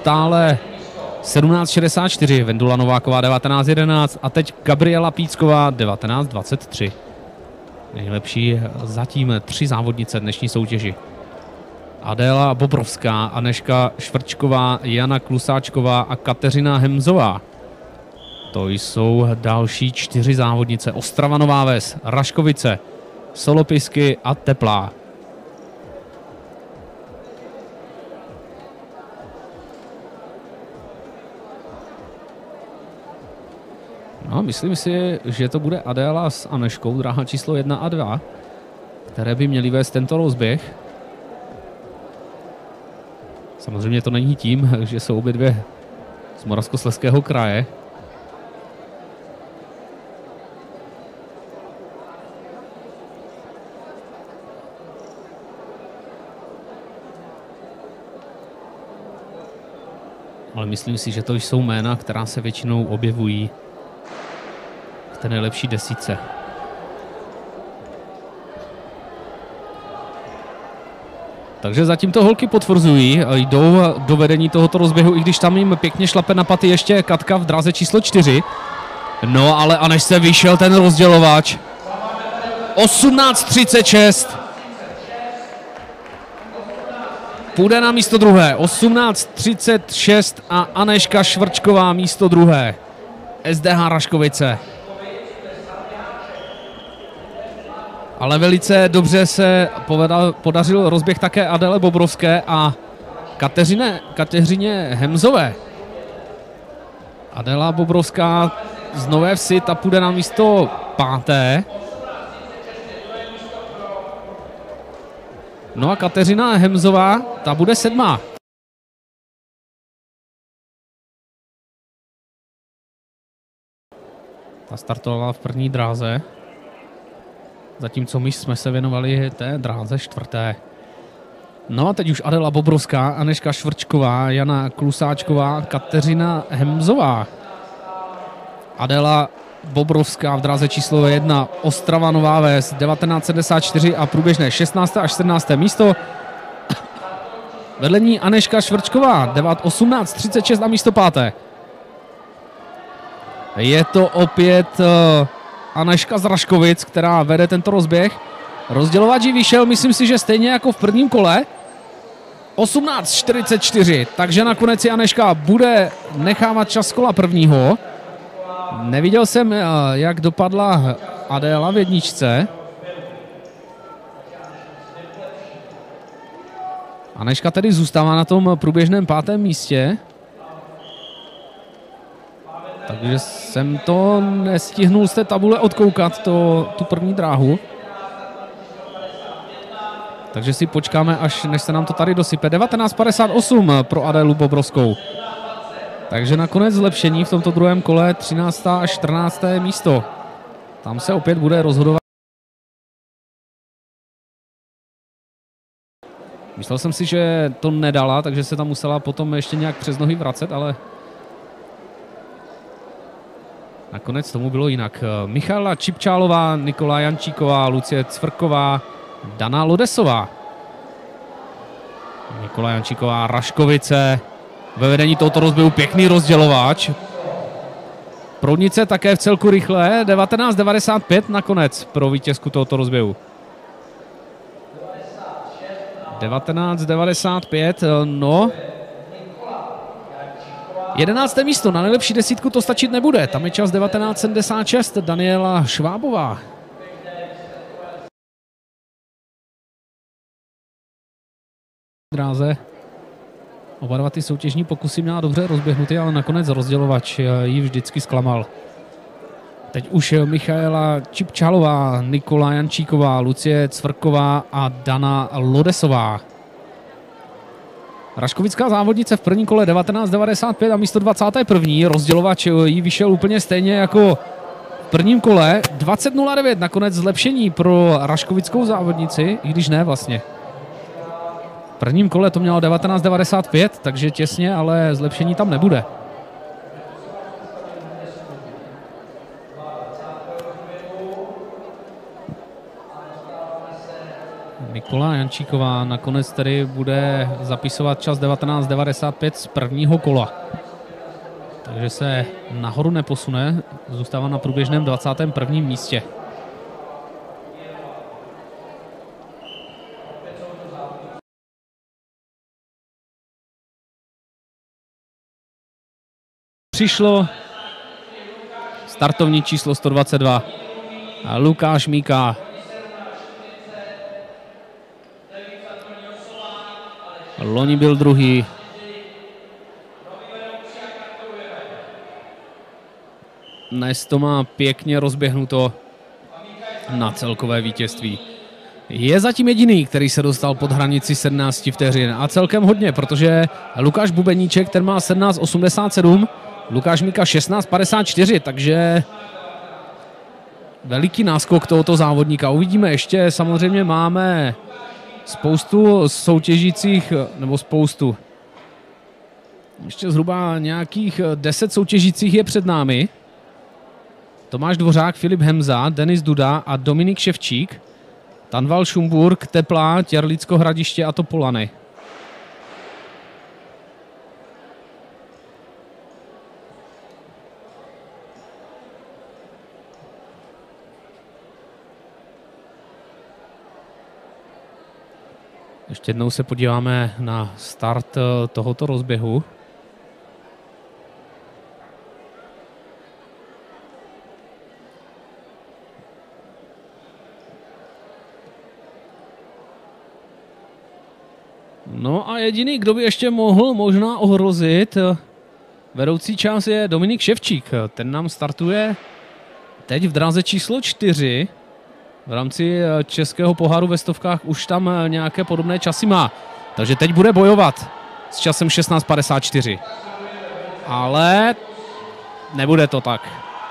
stále 17,64, Vendula Nováková 19,11 a teď Gabriela Pícková 19,23. Nejlepší zatím 3 závodnice dnešní soutěži. Adéla Bobrovská, Anežka Švrčková, Jana Klusáčková a Kateřina Hemzová. To jsou další 4 závodnice. Ostrava Nová Ves, Raškovice, Solopisky a Teplá. No, myslím si, že to bude Adéla s Anežkou, dráha číslo 1 a 2, které by měly vést tento rozběh. Samozřejmě to není tím, že jsou obě dvě z Moravskoslezského kraje. Ale myslím si, že to jsou jména, která se většinou objevují v té nejlepší desítce. Takže zatím to holky potvrzují, jdou do vedení tohoto rozběhu, i když tam jim pěkně šlape na paty ještě Katka v dráze číslo 4. No ale a než se vyšel ten rozdělovač. 18,36. Půjde na místo druhé. 18,36 a Anežka Švrčková místo druhé. SDH Raškovice. Ale velice dobře se podařil rozběh také Adele Bobrovské a Kateřině Hemzové. Adela Bobrovská z Nové Vsi, ta půjde na místo 5. No a Kateřina Hemzová, ta bude 7. Ta startovala v první dráze. Zatímco my jsme se věnovali té dráze 4. No a teď už Adela Bobrovská, Anežka Švrčková, Jana Klusáčková, Kateřina Hemzová. Adela Bobrovská v dráze číslo 1, Ostrava Nová Ves, 19,74 a průběžné 16. až 17. místo. Vedle ní Anežka Švrčková, 18,36 a místo 5. Je to opět Anežka z Raškovic, která vede tento rozběh. Rozdělovač jí vyšel, myslím si, že stejně jako v prvním kole. 18,44, takže nakonec si Anežka bude nechávat čas kola prvního. Neviděl jsem, jak dopadla Adéla v jedničce. Anežka tedy zůstává na tom průběžném 5. místě. Takže jsem to nestihnul z té tabule odkoukat, tu první dráhu. Takže si počkáme, až než se nám to tady dosype. 19,58 pro Adélu Bobrovskou. Takže nakonec zlepšení v tomto druhém kole, 13. a 14. místo. Tam se opět bude rozhodovat. Myslel jsem si, že to nedala, takže se tam musela potom ještě nějak přes nohy vracet, ale nakonec tomu bylo jinak. Michaela Čipčálová, Nikola Jančíková, Lucie Cvrková, Dana Lodesová. Nikola Jančíková, Raškovice. Ve vedení tohoto rozběhu pěkný rozdělovač. Proudnice také v celku rychle. 19,95 nakonec pro vítězku tohoto rozběhu. 19,95, no. 11. místo na nejlepší desítku to stačit nebude. Tam je čas 19,76. Daniela Švábová. Dráze. Oba dva ty soutěžní pokusy měla dobře rozběhnuty, ale nakonec rozdělovač ji vždycky zklamal. Teď už Michaela Čipčálová, Nikola Jančíková, Lucie Cvrková a Dana Lodesová. Raškovická závodnice v prvním kole 19,95 a místo 21. Rozdělovač jí vyšel úplně stejně jako v prvním kole. 20,09 nakonec zlepšení pro raškovickou závodnici, i když ne vlastně. V prvním kole to mělo 19,95, takže těsně, ale zlepšení tam nebude. Nikola Jančíková nakonec tedy bude zapisovat čas 19.95 z prvního kola. Takže se nahoru neposune, zůstává na průběžném 21. místě. Přišlo startovní číslo 122 a Lukáš Míka. Loni byl druhý. Dnes to má pěkně rozběhnuto na celkové vítězství. Je zatím jediný, který se dostal pod hranici 17 vteřin a celkem hodně, protože Lukáš Bubeníček, ten má 17.87, Lukáš Míka 16.54, takže veliký náskok tohoto závodníka. Uvidíme ještě, samozřejmě máme spoustu soutěžících, nebo spoustu. Ještě zhruba nějakých 10 soutěžících je před námi. Tomáš Dvořák, Filip Hemza, Denis Duda a Dominik Ševčík. Tanval Šumburk, Teplá, Těrlicko Hradiště a Topolany. Ještě jednou se podíváme na start tohoto rozběhu. No a jediný, kdo by ještě mohl možná ohrozit vedoucí čas, je Dominik Ševčík. Ten nám startuje teď v dráze číslo 4. V rámci českého poháru ve stovkách už tam nějaké podobné časy má. Takže teď bude bojovat s časem 16.54. Ale nebude to tak.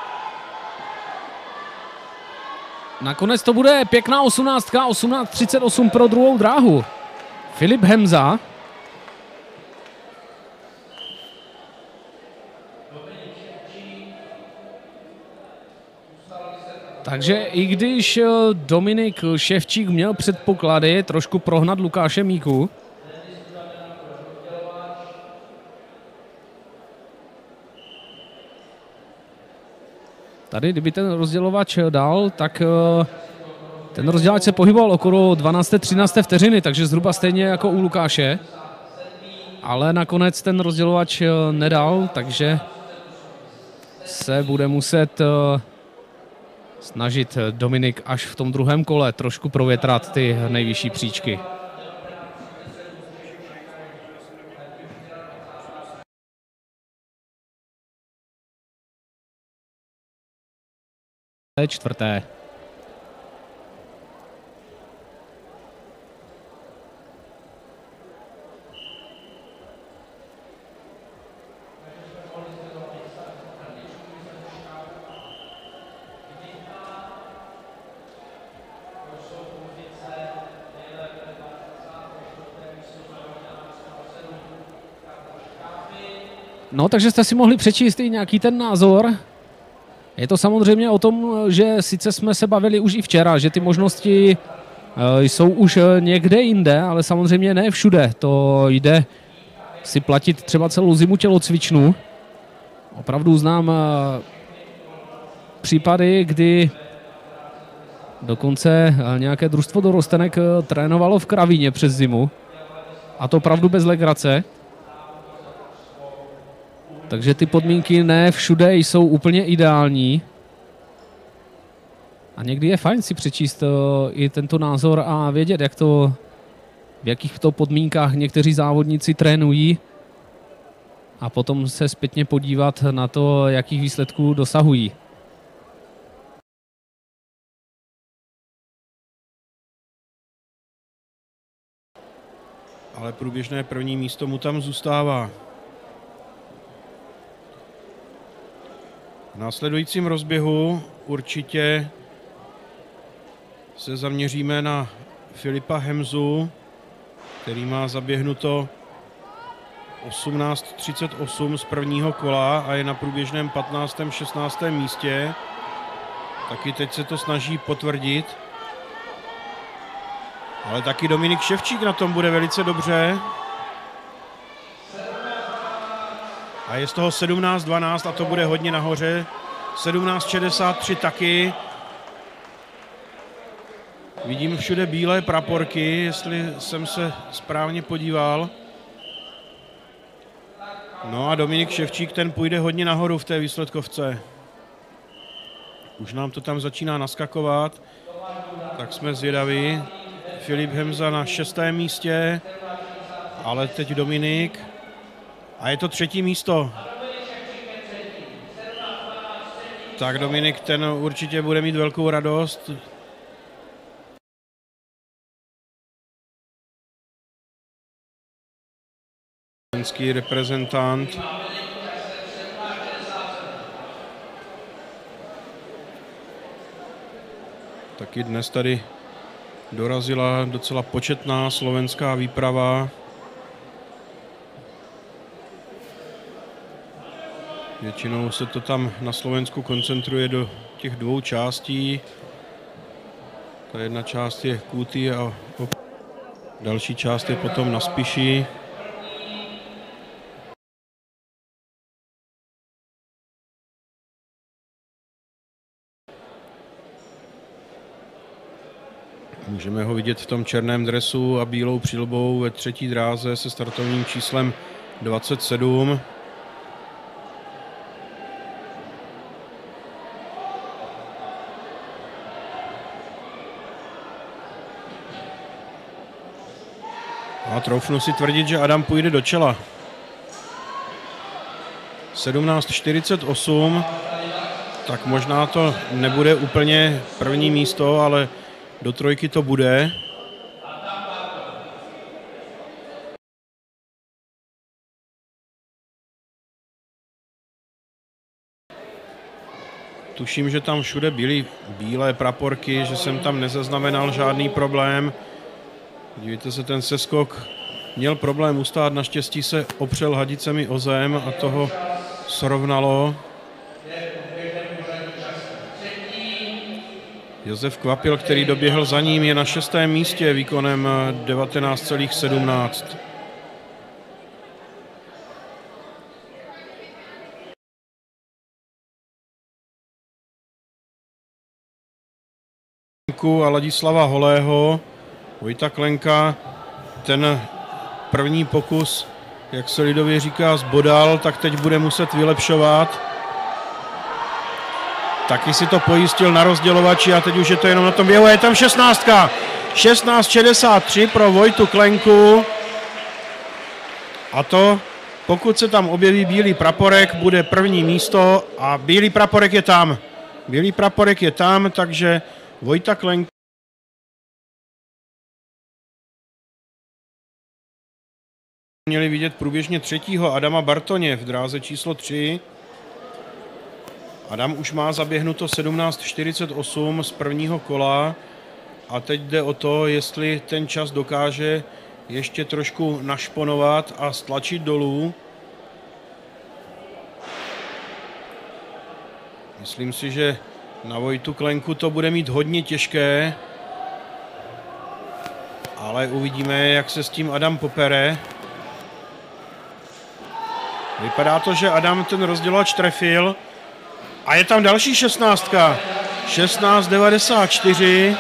Nakonec to bude pěkná 18:38 pro druhou dráhu. Filip Hemza. Takže i když Dominik Ševčík měl předpoklady trošku prohnat Lukáše Míku, tady, kdyby ten rozdělovač dal, tak ten rozdělovač se pohyboval okolo 12. 13. vteřiny, takže zhruba stejně jako u Lukáše. Ale nakonec ten rozdělovač nedal, takže se bude muset snažit Dominik až v tom druhém kole trošku provětrat ty nejvyšší příčky. Čtvrté. No, takže jste si mohli přečíst i nějaký ten názor. Je to samozřejmě o tom, že sice jsme se bavili už i včera, že ty možnosti jsou už někde jinde, ale samozřejmě ne všude. To jde si platit třeba celou zimu tělocvičnu. Opravdu znám případy, kdy dokonce nějaké družstvo dorostenek trénovalo v Kravíně přes zimu. A to opravdu bez legrace. Takže ty podmínky ne všude jsou úplně ideální. A někdy je fajn si přečíst i tento názor a vědět, jak to, v jakých to podmínkách někteří závodníci trénují. A potom se zpětně podívat na to, jakých výsledků dosahují. Ale průběžné první místo mu tam zůstává. V následujícím rozběhu určitě se zaměříme na Filipa Hemzu, který má zaběhnuto 18.38 z prvního kola a je na průběžném 15. 16. místě. Taky teď se to snaží potvrdit. Ale taky Dominik Ševčík na tom bude velice dobře. A je z toho 17-12 a to bude hodně nahoře. 17-63 taky. Vidím všude bílé praporky, jestli jsem se správně podíval. No a Dominik Ševčík, ten půjde hodně nahoru v té výsledkovce. Už nám to tam začíná naskakovat, tak jsme zvědaví. Filip Hemza na 6. místě, ale teď Dominik. A je to 3. místo. Tak Dominik, ten určitě bude mít velkou radost. Slovenský reprezentant. Taky dnes tady dorazila docela početná slovenská výprava. Většinou se to tam na Slovensku koncentruje do těch 2 částí. Ta jedna část je Kúty a další část je potom na Spiši. Můžeme ho vidět v tom černém dresu a bílou přilbou ve 3. dráze se startovním číslem 27. A troufnu si tvrdit, že Adam půjde do čela. 17:48, tak možná to nebude úplně první místo, ale do 3 to bude. Tuším, že tam všude byly bílé praporky, že jsem tam nezaznamenal žádný problém. Dívejte se, ten seskok měl problém ustát, naštěstí se opřel hadicemi o zem a toho srovnalo. Josef Kvapil, který doběhl za ním, je na 6. místě výkonem 19,17. A Ladislava Holého, Vojta Klenka, ten první pokus, jak se lidově říká, zbodal, tak teď bude muset vylepšovat. Taky si to pojistil na rozdělovači a teď už je to jenom na tom běhu. Je tam 16. 16:63 pro Vojtu Klenku. A to, pokud se tam objeví bílý praporek, bude první místo a bílý praporek je tam. Bílý praporek je tam, takže Vojta Klenka. Měli vidět průběžně 3. Adama Bartoně v dráze číslo 3. Adam už má zaběhnuto 17:48 z prvního kola a teď jde o to, jestli ten čas dokáže ještě trošku našponovat a stlačit dolů. Myslím si, že na Vojtu Klenku to bude mít hodně těžké, ale uvidíme, jak se s tím Adam popere. Vypadá to, že Adam ten rozdělovač trefil. A je tam další 16. 16:94.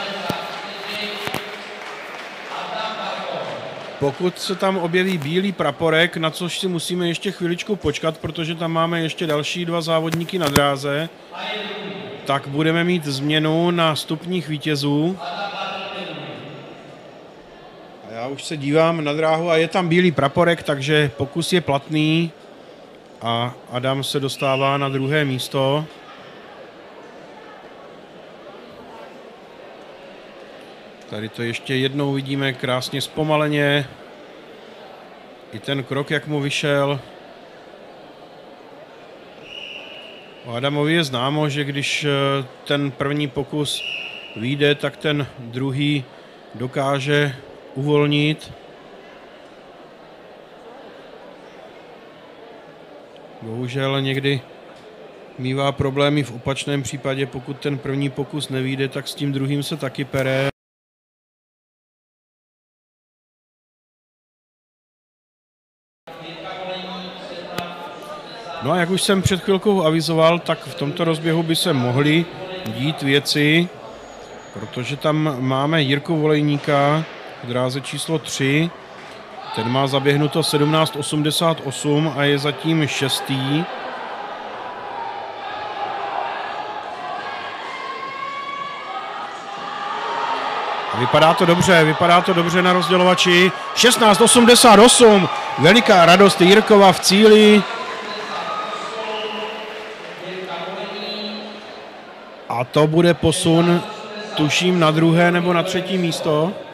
Pokud se tam objeví bílý praporek, na což si musíme ještě chviličku počkat, protože tam máme ještě další 2 závodníky na dráze, tak budeme mít změnu na stupních vítězů. A já už se dívám na dráhu a je tam bílý praporek, takže pokus je platný. A Adam se dostává na 2. místo. Tady to ještě jednou vidíme krásně zpomaleně. I ten krok, jak mu vyšel. O Adamovi je známo, že když ten první pokus vyjde, tak ten druhý dokáže uvolnit. Bohužel někdy mívá problémy v opačném případě, pokud ten první pokus nevyjde, tak s tím druhým se taky pere. No a jak už jsem před chvilkou avizoval, tak v tomto rozběhu by se mohly dít věci, protože tam máme Jirku Volejníka v dráze číslo 3. Ten má zaběhnuto 17,88 a je zatím 6. Vypadá to dobře na rozdělovači. 16,88, veliká radost Jirkova v cíli. A to bude posun, tuším, na druhé nebo na třetí místo.